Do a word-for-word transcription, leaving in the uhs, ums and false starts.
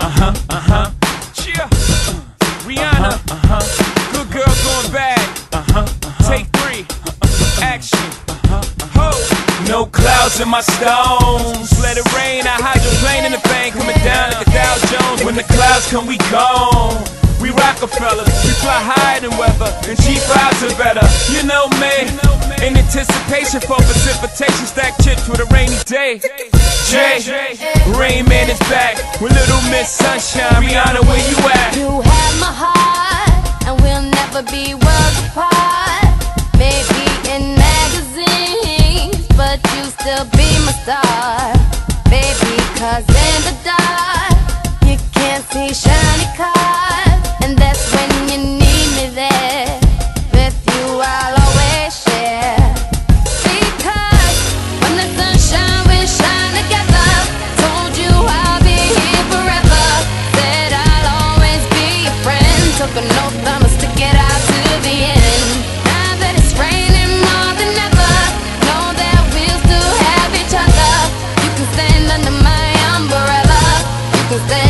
Uh-huh, uh-huh. Cheer. Rhianna. Uh-huh. Good girl going bad. Uh-huh, uh-huh. Take three. Action. Ho. No clouds in my stones. Let it rain. I hydroplane in the bank. Coming down like a Dow Jones. When the clouds come, we gone. We Rockefellers, we fly higher than weather, and G fives are better. You know me, in anticipation for precipitation, stack chips with a rainy day. Jay, Rain Man is back with Little Miss Sunshine. Rhianna, where you at? You have my heart, and we'll never be worlds apart. Maybe in magazines, but you still be my star. Baby, cause in the dark, you can't see shiny cars. And that's when you need me there. With you I'll always share. Because when the sun shines, we shine together. Told you I'll be here forever. Said I'll always be your friend. Took an oath, I'ma stick it out to the end. Now that it's raining more than ever, know that we'll still have each other. You can stand under my umbrella. You can stand